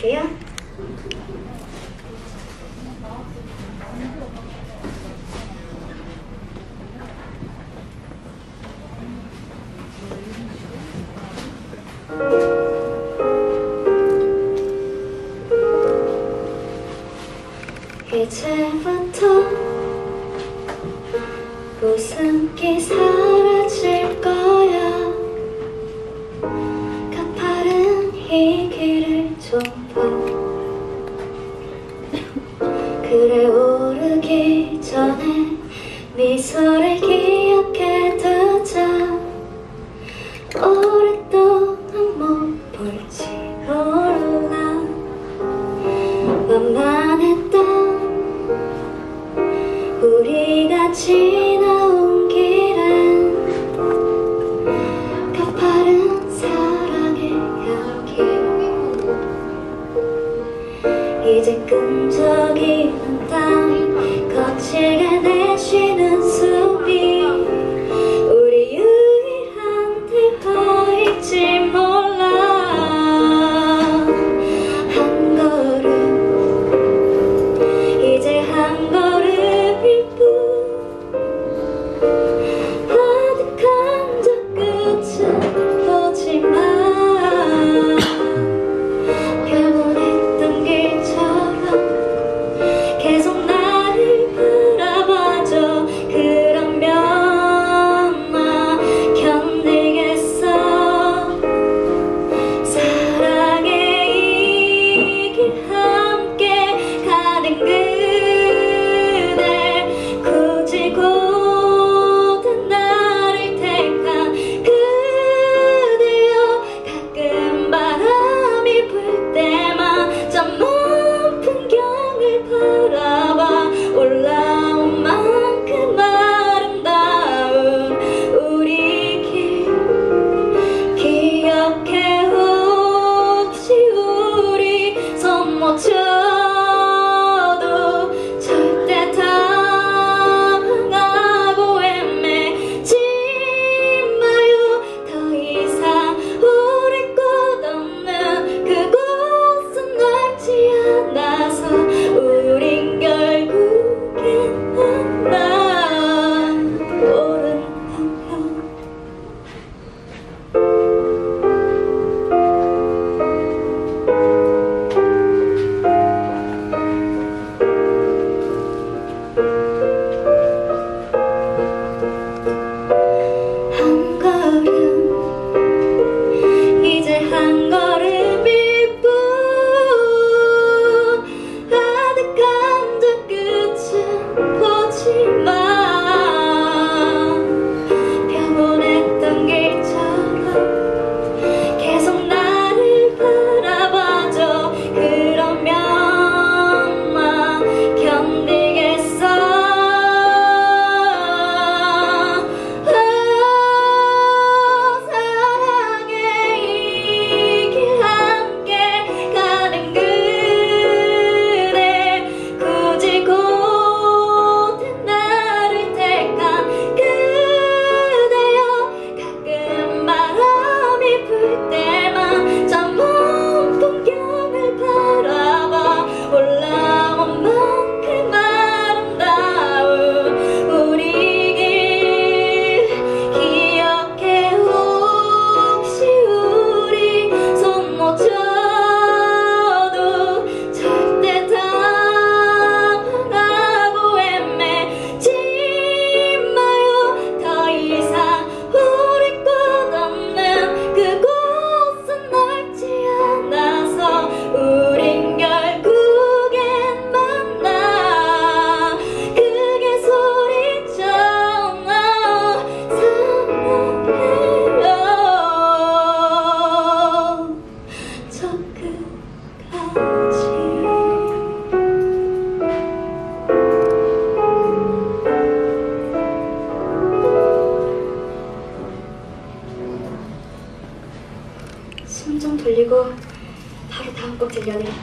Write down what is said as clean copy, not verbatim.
들려드릴게요. 이제부터 웃음기 사라질 거야. 가파른 이 길을 좀 봐. 그래 오르기 전에 미소를 기억해두자. 오랫동안 못 볼지 몰라. 만만했던 우리가 지나온 길은 가파른 사랑의 향기. 이제 끈적이는 땀 거칠게 내쉬는 숨이 우리 유일한 대화일지 몰라. 한 걸음 이제 한 걸음일 뿐. 아득한 저 끝은 보지마. 평온했던 길처럼 계속 나를 바라봐줘. 그러면 나 견디겠어. 사랑의 이 길 함께 가는 그대. 굳이 고된 나를 택한 그대여. 가끔 바람이 불 때만 저 먼 풍경을 바라봐. 올라온 만큼 아름다운 우리 길 기억해. 혹시 우리 손 못 쳐도 절대 당황하고 헤매지 마요. 더 이상 우리 곳 없는 그곳은 넓지 않아서 우린 결국엔 만나. 옳은 방향 한 걸음 이제 한 걸음일 뿐. 아득한 저 끝은 보지마. 평온했던 길처럼 계속 나를 바라봐줘. 그러면 나 견디겠어. 사랑의 이 길 함께 가는 그대. 굳이 고된 나를 택한 그대여. 가끔 바람이 불 때만 저 먼 풍경을 바라봐. 올라온 만큼 아름다운 우리 길 기억해. 혹시 우리 손 못 쳐도 절대 당황하고 헤매지 마요. 더 이상 우리 곳 없는 그곳은 넓지 않아서 우린 결국엔 만나. 크게 소리쳐 사랑해요. 저 끝까지. 숨 좀 돌리고 바로 다음 곡 들려드릴게요.